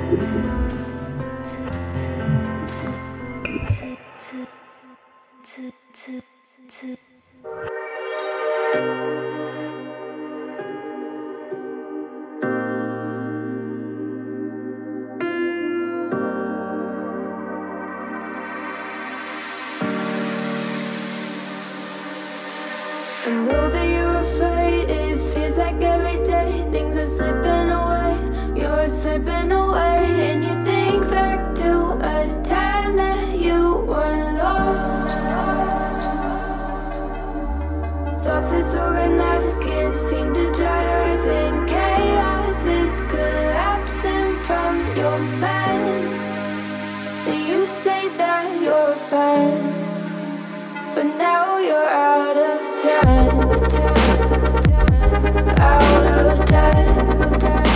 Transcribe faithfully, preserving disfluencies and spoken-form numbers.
I know that you're afraid, it feels like every day things are slipping away, you're slipping away. And you think back to a time that you were lost. Thoughts disorganized, can't seem to dry your eyes, and chaos is collapsing from your mind. And you say that you're fine, but now you're out of time, out of time.